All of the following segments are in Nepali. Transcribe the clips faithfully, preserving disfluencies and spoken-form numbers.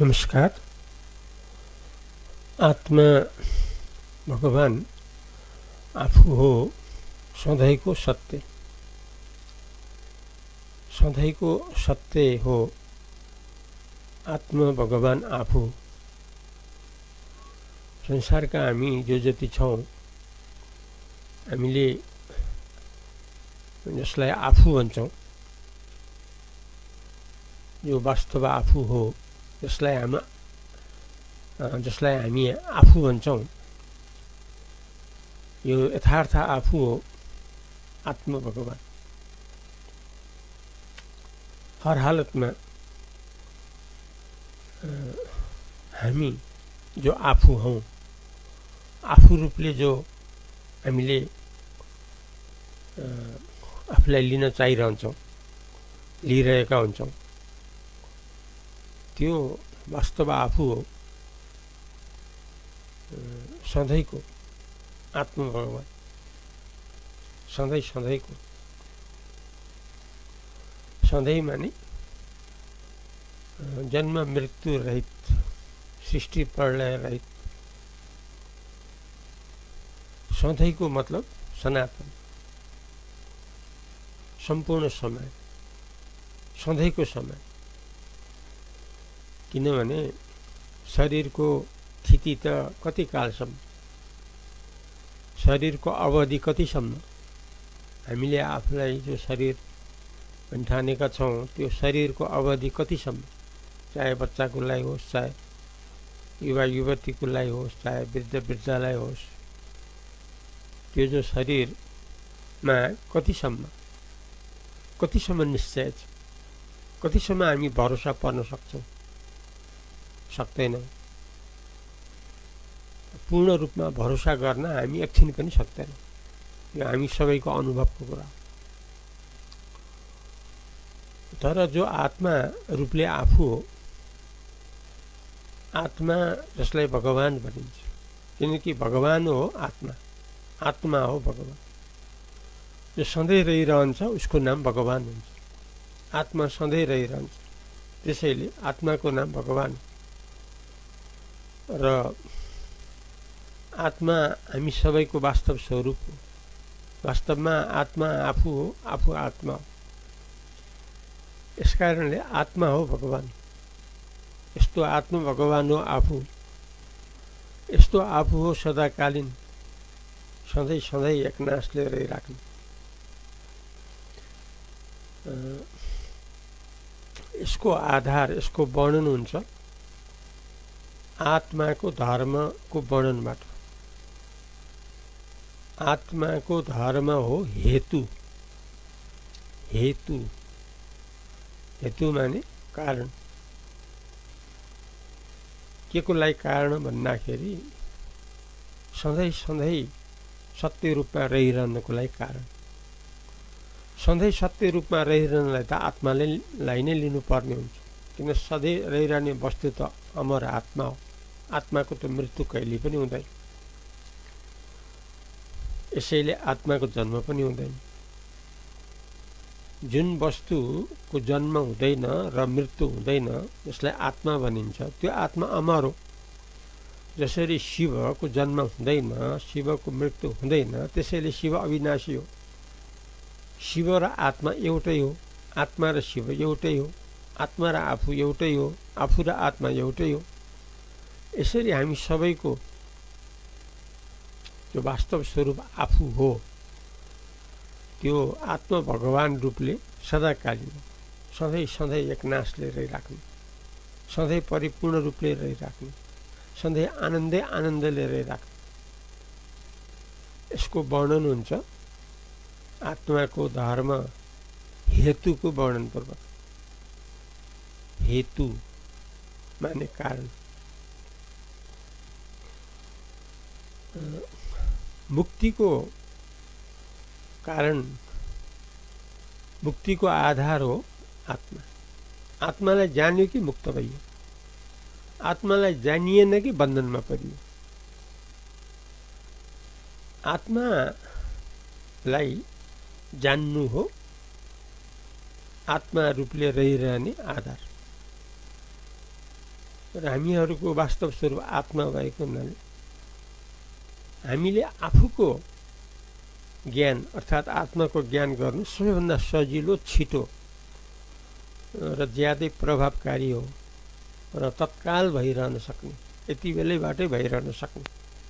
नमस्कार। आत्मा भगवान आफू हो सधैँको सत्य, सधैँको सत्य हो आत्मा भगवान आफू। संसारका हामी जो जति छौँ, हामीले जसलाई आफू भन्छौँ, जो वास्तव आफू हो, जसलाई हामी जसलाई हामी आफू भन्छौँ, यो यथार्थ आफू हो आत्मा भगवान। हर हालतमा हामी जो आफू हौँ, आफू रूपले जो हामीले आफूलाई लिन चाहिरहन्छौँ, लिइरहेका हुन्छौँ, त्यो वास्तव आफू हो सधैँको आत्मा भगवान। सधैँ सधैँको, सधैँ माने जन्म मृत्यु रहित, सृष्टि प्रलय रहित। सधैँको मतलब सनातन, सम्पूर्ण समय, सधैँको समय। किनभने शरीरको स्थिति त कति कालसम्म, शरीरको अवधि कतिसम्म, हामीले आफूलाई जो शरीर ठानेका छौँ, त्यो शरीरको अवधि कतिसम्म, चाहे बच्चाको लागि होस्, चाहे युवा युवतीको लागि होस्, चाहे वृद्ध वृद्धलाई होस्, त्यो जो शरीरमा कतिसम्म कतिसम्म निश्चय छ, कतिसम्म हामी भरोसा पर्न सक्छौँ, सक्दैनौँ। पूर्ण रूपमा भरोसा गर्न हामी एकछिन पनि सक्दैनौँ। यो हामी सबैको अनुभवको कुरा। तर जो आत्मा रूपले आफू हो, आत्मा जसलाई भगवान भनिन्छ, किनकि भगवान हो आत्मा, आत्मा हो भगवान। जो सधैँ रहिरहन्छ उसको नाम भगवान हुन्छ। आत्मा सधैँ रहिरहन्छ, त्यसैले आत्माको नाम भगवान। र आत्मा हामी सबैको वास्तव स्वरूप हो। वास्तवमा आत्मा आफू हो, आफू आत्मा हो। यसकारणले आत्मा हो भगवान। यस्तो आत्मा भगवान हो आफू। यस्तो आफू हो सदाकालीन, सधैँ सधैँ एकनासले रहिराख्नु। यसको आधार, यसको वर्णन हुन्छ आत्माको धर्मको वर्णनबाट। आत्माको धर्म हो हेतु। हेतु हेतु माने कारण। के को लागि कारण भन्दाखेरि सधैँ सधैँ सत्य रूपमा रहिरहनको लागि कारण। सधैँ सत्य रूपमा रहिरहनलाई त आत्माले लाई नै लिनुपर्ने हुन्छ। किन सधैँ रहिरहने वस्तु त अमर आत्मा हो। आत्माको त मृत्यु कहिले पनि हुँदैन। यसैले आत्माको जन्म पनि हुँदैन। जुन वस्तुको जन्म हुँदैन र मृत्यु हुँदैन, जसलाई आत्मा भनिन्छ, त्यो आत्मा अमर हो। जसरी शिवको जन्म हुँदैन, शिवको मृत्यु हुँदैन, त्यसैले शिव अविनाशी हो। शिव र आत्मा एउटै हो। आत्मा र शिव एउटै हो। आत्मा र आफू एउटै हो। आफू र आत्मा एउटै हो। यसरी हामी सबैको जो वास्तव स्वरूप आफू हो, त्यो आत्मा भगवान रूपले सदाकालीन, सधैँ सधैँ एकनासले रहिराख्नु, सधैँ परिपूर्ण रूपले रहिराख्नु, सधैँ आनन्दै आनन्दले रहिराख्नु। यसको वर्णन हुन्छ आत्माको धर्म हेतुको वर्णनपूर्वक। हेतु माने कारण। मुक्तिको कारण, मुक्तिको आधार हो आत्मा। आत्मालाई जान्यो कि मुक्त भयो। आत्मालाई जानिएन कि बन्धनमा परियो। आत्मालाई जान्नु हो आत्मा रूपले रहिरहने आधार। र हामीहरूको वास्तव स्वरूप आत्मा भएको हुनाले हामीले आफूको ज्ञान अर्थात् आत्माको ज्ञान गर्नु सबैभन्दा सजिलो, छिटो र ज्यादै प्रभावकारी हो र तत्काल भइरहन सक्ने, यति बेलैबाटै भइरहन सक्ने।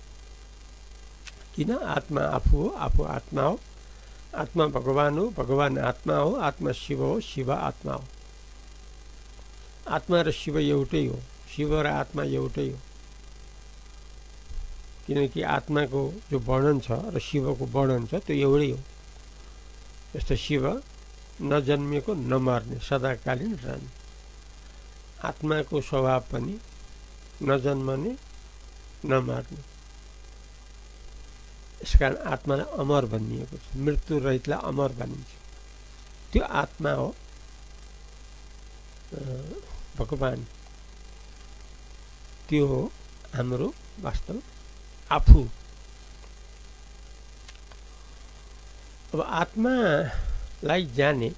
किन? आत्मा आफू हो, आफू आत्मा हो, आत्मा भगवान हो, भगवान आत्मा हो, आत्मा शिव हो, शिव आत्मा हो। आत्मा र शिव एउटै हो, शिव र आत्मा एउटै हो। किनकि आत्माको जो वर्णन छ र शिवको वर्णन छ त्यो एउटै हो। जस्तो शिव नजन्मिएको, नमर्ने, सदाकालीन रहने। आत्माको स्वभाव पनि नजन्मने, नमर्ने। यसकारण आत्मालाई अमर भनिएको छ, मृत्यु रहितलाई अमर भनिन्छ। त्यो आत्मा हो भगवान, त्यो हो हाम्रो वास्तव आफू। अब आत्मालाई जाने,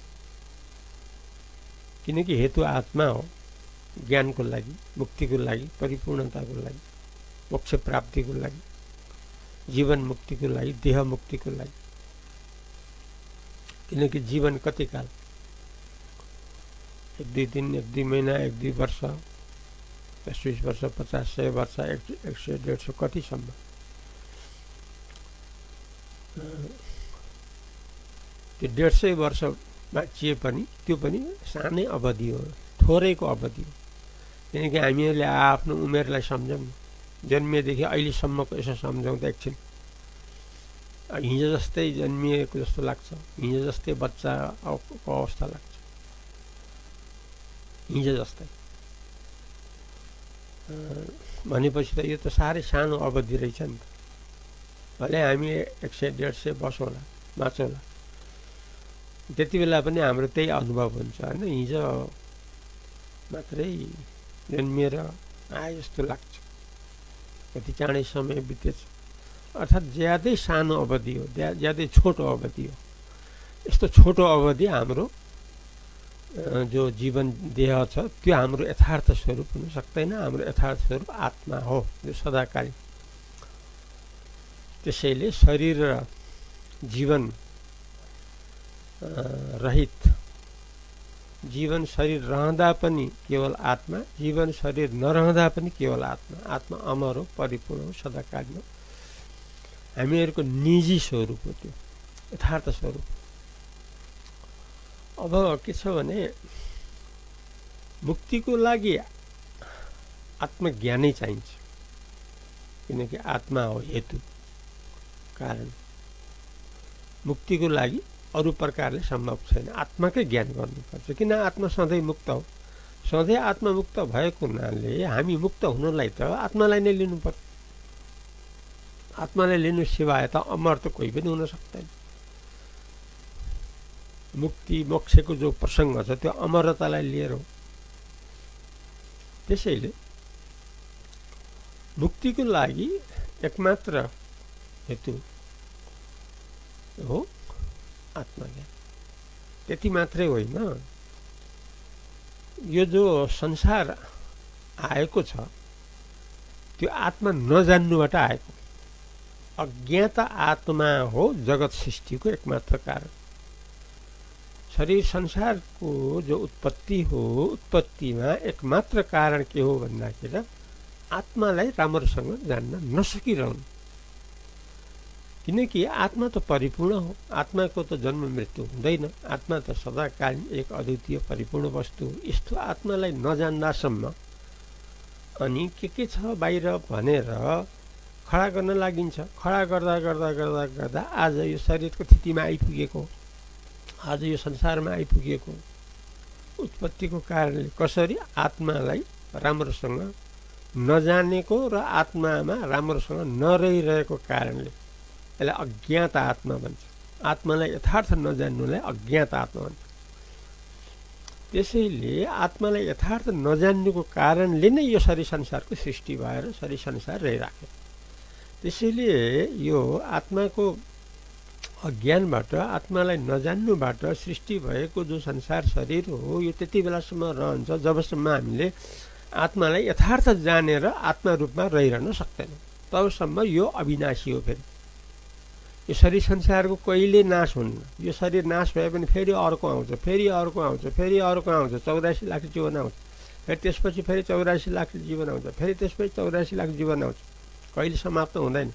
किनकि हेतु आत्मा हो, ज्ञानको लागि, मुक्तिको लागि, परिपूर्णताको लागि, मोक्ष प्राप्तिको लागि, जीवन मुक्तिको लागि, देह मुक्तिको लागि। किनकि जीवन कति काल? एक दुई दिन, एक दुई महिना, एक दुई वर्ष, दस बीस वर्ष, पचास सय वर्ष, एक एक सय डेढ सय, कतिसम्म? त्यो डेढ सय वर्ष बाँचिए पनि त्यो पनि सानै अवधि हो, थोरैको अवधि हो। किनकि हामीहरूले आफ्नो उमेरलाई सम्झौँ, जन्मिएदेखि अहिलेसम्मको यसो सम्झौँ त एकछिन हिजो जस्तै जन्मिएको जस्तो लाग्छ, हिजो जस्तै बच्चाको अवस्था लाग्छ, हिजो जस्तै। भनेपछि त यो त साह्रै सानो अवधि रहेछ नि त। भले हामी एक सय डेढ सय बसौँला, बाँचौँला, त्यति बेला पनि हाम्रो त्यही अनुभव हुन्छ होइन, हिजो मात्रै जन्मिएर आए जस्तो लाग्छ, कति चाँडै समय बितेछ। अर्थात् ज्यादै सानो अवधि हो, ज्यादै छोटो अवधि हो। यस्तो छोटो अवधि हाम्रो जो जीवन देह छ त्यो हाम्रो यथार्थ स्वरूप हुन सक्दैन। हाम्रो यथार्थ स्वरूप आत्मा हो, जो सदाकालीन। त्यसैले शरीर र जीवन रहित, जीवन शरीर रहँदा पनि केवल आत्मा, जीवन शरीर नरहँदा पनि केवल आत्मा। आत्मा अमर हो, परिपूर्ण हो, सदाकालीन हो। हामीहरूको निजी स्वरूप हो, त्यो यथार्थ स्वरूप। अब के छ भने मुक्तिको लागि आत्मज्ञानै चाहिन्छ, किनकि आत्मा हो हेतु, कारण। मुक्तिको लागि अरू प्रकारले सम्भव छैन, आत्माकै ज्ञान गर्नुपर्छ। किन? आत्मा सधैँ मुक्त हो, सधैँ आत्मा मुक्त भएको हुनाले हामी मुक्त हुनलाई त आत्मालाई नै लिनु पर्छ। आत्मालाई लिनु सिवाय त अमर त कोही पनि हुन सक्दैन। मुक्ति मोक्षको जो प्रसङ्ग छ त्यो अमरतालाई लिएर हो। त्यसैले मुक्तिको लागि एकमात्र हेतु हो आत्मज्ञान। त्यति मात्रै होइन, यो जो संसार आएको छ त्यो आत्मा नजान्नुबाट आएको अज्ञात आत्मा हो जगत सृष्टिको एकमात्र कारण। शरीर संसारको जो उत्पत्ति हो, उत्पत्तिमा एकमात्र कारण के हो भन्दाखेरि आत्मालाई राम्रोसँग जान्न नसकिरहनु। किनकि आत्मा त परिपूर्ण हो, आत्माको त जन्म मृत्यु हुँदैन। आत्मा त सदाकालीन एक अद्वितीय परिपूर्ण वस्तु हो। यस्तो आत्मालाई नजान्दासम्म अनि के के छ बाहिर भनेर खडा गर्न लागिन्छ। खडा गर्दा गर्दा गर्दा गर्दा आज यो शरीरको स्थितिमा आइपुगेको, आज यो संसारमा आइपुगेको उत्पत्तिको कारणले कसरी आत्मालाई राम्रोसँग नजानेको र आत्मामा राम्रोसँग नरहिरहेको कारणले यसलाई अज्ञात आत्मा भन्छ। आत्मालाई यथार्थ नजान्नुलाई अज्ञात आत्मा भन्छ। त्यसैले आत्मालाई यथार्थ नजान्नुको कारणले नै यो शरीर संसारको सृष्टि भएर शरीर संसार रहिराख्यो। त्यसैले यो आत्माको अज्ञानबाट, आत्मालाई नजान्नुबाट सृष्टि भएको जो संसार शरीर हो यो त्यति बेलासम्म रहन्छ जबसम्म हामीले आत्मालाई यथार्थ जानेर आत्मा रूपमा रहिरहन सक्दैन। तबसम्म यो अविनाशी हो। फेरि यो शरीर संसारको कहिले नाश हुन्न। यो शरीर नाश भए पनि फेरि अर्को आउँछ, फेरि अर्को आउँछ, फेरि अर्को आउँछ, चौरासी लाख जीवन आउँछ, फेरि त्यसपछि फेरि चौरासी लाख जीवन आउँछ, फेरि त्यसपछि चौरासी लाख जीवन आउँछ, कहिले समाप्त हुँदैन।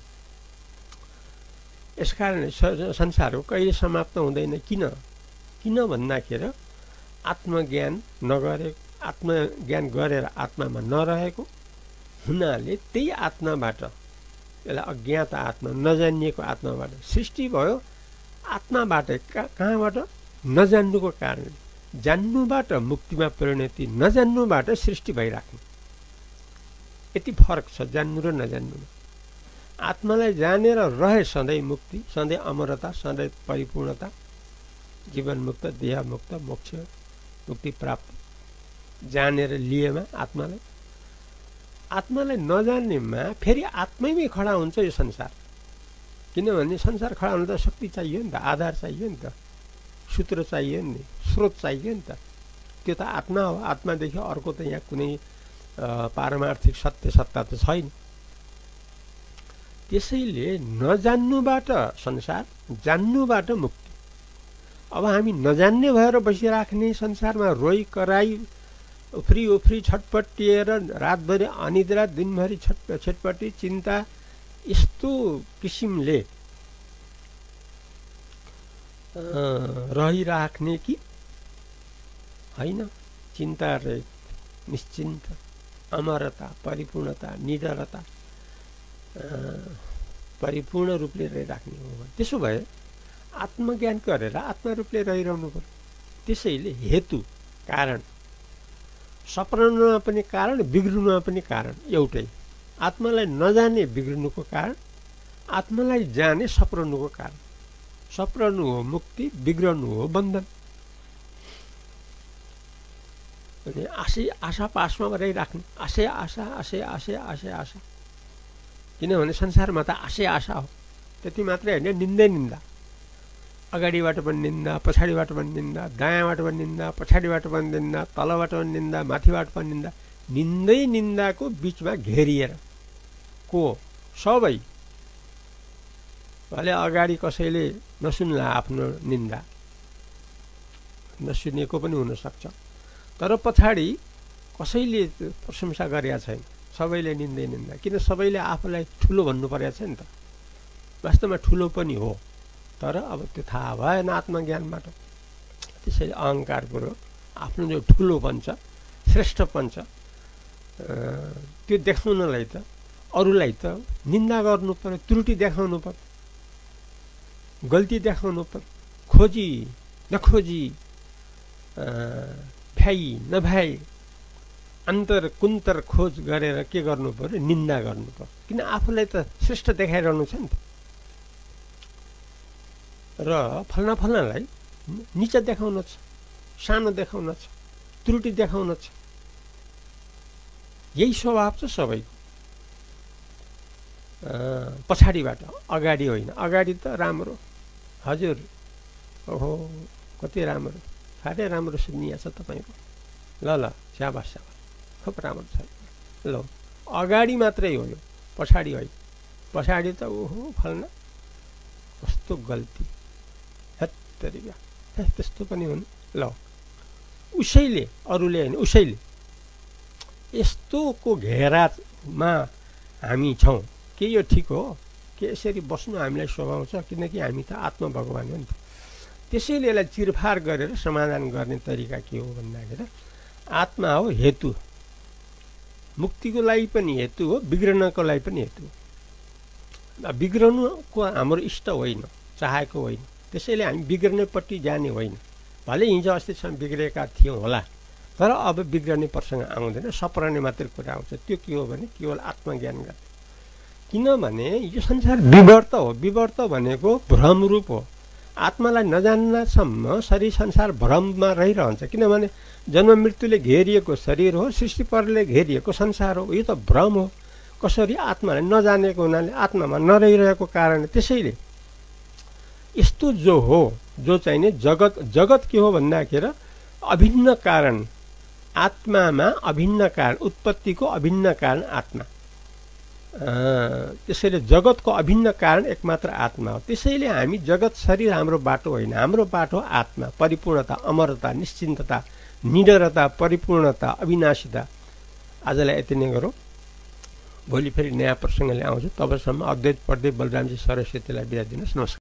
यसकारण संसार हो कहिले समाप्त हुँदैन। किन किन भन्दाखेरि आत्मज्ञान नगरे आत्मज्ञान गरेर आत्मामा नरहेको हुनाले त्यही आत्माबाट, यसलाई अज्ञात आत्मा, नजानिएको आत्माबाट सृष्टि भयो। आत्माबाट कहाँबाट? नजान्नुको कारण। जान्नुबाट मुक्तिमा परिणति, नजान्नुबाट सृष्टि भइराख्नु, यति फरक छ जान्नु र नजान्नुमा। आत्मालाई जानेर रहे सधैँ मुक्ति, सधैँ अमरता, सधैँ परिपूर्णता, जीवन मुक्त, देह मुक्त, मोक्ष मुक्ति प्राप्त। जानेर लिएमा आत्मालाई, आत्मालाई नजान्नेमा फेरि आत्मैमै खडा हुन्छ यो संसार। किनभने संसार खडा हुन त शक्ति चाहियो नि त, आधार चाहियो नि त, सूत्र चाहियो नि, स्रोत चाहियो नि त। त्यो त आत्मा हो। आत्मादेखि अर्को त यहाँ कुनै पारमार्थिक सत्य सत्ता त छैन। त्यसैले नजान्नुबाट संसार, जान्नुबाट मुक्ति। अब हामी नजान्ने भएर बसिराख्ने संसारमा रोइ कराई उफ्री उफ्री छटपटिएर रातभरि अनिद्रा, दिनभरि छट छटपटी चिन्ता, यस्तो किसिमले रहिराख्ने कि होइन? चिन्ता रहित, निश्चिन्त, अमरता, परिपूर्णता, निडरता, परिपूर्ण रूपले रहिराख्ने हो। त्यसो भए आत्मज्ञान गरेर आत्मा रूपले रहिरहनु पर्यो। त्यसैले हेतु कारण, सप्रिनुमा पनि कारण, बिग्रिनुमा पनि कारण एउटै। आत्मालाई नजाने बिग्रिनुको कारण, आत्मालाई जाने सप्रिनुको कारण। सप्रिनु हो मुक्ति, बिग्रनु हो बन्धन। अनि आशै आशा पासमा रहिराख्ने, आशै आशा, आशै आशै आशै आशा। किनभने संसारमा त आशै आशा हो। त्यति मात्रै होइन, निन्दै निन्दा। अगाडिबाट पनि निन्दा, पछाडिबाट पनि निन्दा, दायाँबाट पनि निन्दा, पछाडिबाट पनि निन्दा, तलबाट पनि निन्दा, माथिबाट पनि निन्दा। निन्दै निन्दाको बिचमा घेरिएर को सबै। भले अगाडि कसैले नसुन्ला आफ्नो निन्दा, नसुनेको पनि हुनसक्छ, तर पछाडि कसैले प्रशंसा गरेका छैन, सबैले निन्दै निन्दा। किन? सबैले आफूलाई ठुलो भन्नु परेको छ नि त। वास्तवमा ठुलो पनि हो, तर अब त्यो थाहा भएन आत्मज्ञानबाट। त्यसैले अहङ्कार कुरो, आफ्नो जो ठुलोपन छ, श्रेष्ठपन छ, त्यो देखाउनलाई त अरूलाई त निन्दा गर्नु पर्यो, त्रुटि देखाउनु पर्यो, गल्ती देखाउनु पर्यो, खोजी नखोजी, भ्याइ नभ्याइ, अन्तर कुन्तर खोज गरेर के गर्नु पर्यो? निन्दा गर्नु पर्यो। किन? आफूलाई त श्रेष्ठ देखाइरहनु छ नि त। र फल्ना फल्नालाई निचा देखाउन छ, सानो देखाउन छ, त्रुटि देखाउन छ। यही स्वभाव छ सबैको। पछाडिबाट, अगाडि होइन। अगाडि त राम्रो, हजुर, ओहो कति राम्रो, साह्रै राम्रो सुनिया छ तपाईँको, ल ल स्याबास स्याबास, खुब राम्रो छ, ल अगाडि मात्रै हो यो, पछाडि होइन। पछाडि त ओहो फल्ना कस्तो गल्ती, हेत्तरी ब्या, त्यस्तो पनि हुनु। ल उसैले, अरूले होइन, उसैले। यस्तोको घेरामा हामी छौँ। के यो ठिक हो? के यसरी बस्नु हामीलाई स्वभाव छ? किनकि हामी त आत्मा भगवान हो नि त। त्यसैले यसलाई चिरफार गरेर समाधान गर्ने तरिका के हो भन्दाखेरि आत्मा हो हेतु, मुक्तिको लागि पनि हेतु हो, बिग्रनको लागि पनि हेतु हो। बिग्रनुको हाम्रो इष्ट होइन, चाहेको होइन। त्यसैले हामी बिग्रनेपट्टि जाने होइन। भले हिजो अस्तिसम्म बिग्रेका थियौँ होला, तर अब बिग्रने प्रसङ्ग आउँदैन, सप्रने मात्रै कुरा आउँछ। त्यो के हो भने केवल आत्मज्ञान गर्ने। किनभने यो संसार विवर्त हो। विवर्त भनेको भ्रमरूप हो। आत्मालाई नजान्नसम्म शरीर संसार भ्रममा रहिरहन्छ। किनभने जन्म मृत्युले घेरिएको शरीर हो, सृष्टि परले घेरिएको संसार हो। यो त भ्रम हो। कसरी? आत्मालाई नजानेको हुनाले, आत्मामा नरहिरहेको कारण। त्यसैले यस्तो जो हो, जो चाहिने जगत, जगत के हो भन्दाखेरि अभिन्न कारण, आत्मामा अभिन्न कारण, उत्पत्तिको अभिन्न कारण आत्मा। त्यसैले जगतको अभिन्न कारण एकमात्र आत्मा हो। त्यसैले हामी जगत शरीर हाम्रो बाटो होइन, हाम्रो बाटो आत्मा, परिपूर्णता, अमरता, निश्चिन्तता, निडरता, परिपूर्णता, अविनाशिता। आजलाई यति नै गरौँ। भोलि फेरि नयाँ प्रसङ्गले आउँछु। तबसम्म अद्वैत पढ्दै बलरामजी सरस्वतीलाई बिदा दिनुहोस्। नमस्कार।